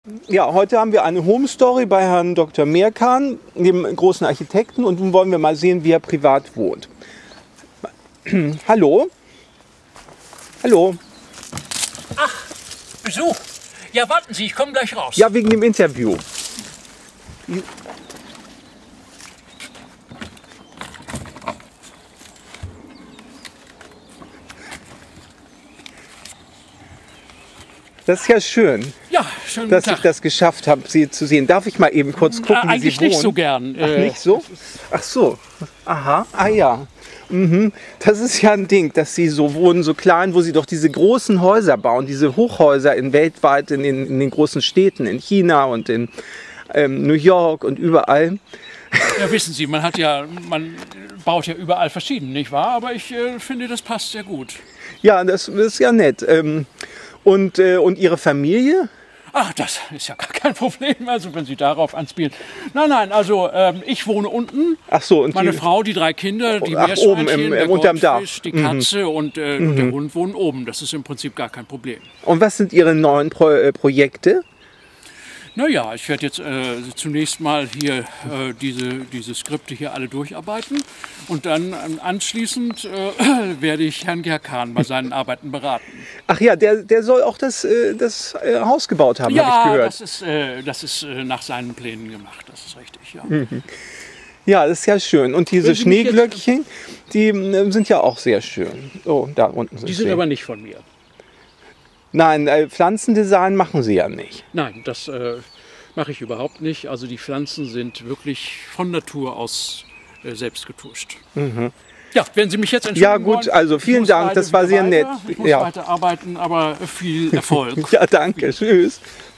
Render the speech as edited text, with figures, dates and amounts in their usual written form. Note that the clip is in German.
Ja, heute haben wir eine Home Story bei Herrn Dr. Merkan, dem großen Architekten, und nun wollen wir mal sehen, wie er privat wohnt. Hallo? Hallo? Ach, Besuch. Ja, warten Sie, ich komme gleich raus. Ja, wegen dem Interview. Das ist ja schön, Ja, schönen dass guten ich Tag. das geschafft habe, Sie zu sehen. Darf ich mal eben kurz gucken, wie Eigentlich Sie wohnen? nicht so gern. Ach, nicht so? Ach so. Aha. Ah ja. Mhm. Das ist ja ein Ding, dass Sie so wohnen, so klein, wo Sie doch diese großen Häuser bauen, diese Hochhäuser weltweit in den großen Städten, in China und in New York und überall. Ja, wissen Sie, man baut ja überall verschieden, nicht wahr? Aber ich finde, das passt sehr gut. Ja, das ist ja nett. Und Ihre Familie? Ach, das ist ja gar kein Problem, also wenn Sie darauf anspielen. Nein, also ich wohne unten. Ach so, und Meine Frau, die 3 Kinder, die Ach, oben Meerschweinchen, der unterm Dach. Goldfisch, die Katze und der Hund wohnen oben. Das ist im Prinzip gar kein Problem. Und was sind Ihre neuen Projekte? Naja, ich werde jetzt zunächst mal hier diese Skripte hier alle durcharbeiten und dann anschließend werde ich Herrn Gerkan bei seinen Arbeiten beraten. Ach ja, der soll auch das Haus gebaut haben, habe ich gehört. Ja, das ist nach seinen Plänen gemacht, das ist richtig, ja. Ja, das ist ja schön. Und diese Wenn Sie mich Schneeglöckchen, die sind ja auch sehr schön. Oh, da unten sind Die sie. sind aber nicht von mir. Nein, Pflanzendesign machen Sie ja nicht. Nein, das mache ich überhaupt nicht. Also die Pflanzen sind wirklich von Natur aus selbst getuscht. Ja, wenn Sie mich jetzt entschuldigen Ja gut, wollen, also ich vielen muss Dank, leider das war wieder sehr nett. weiter. Ich muss Ja. weiter arbeiten, aber viel Erfolg. Ja, danke, tschüss.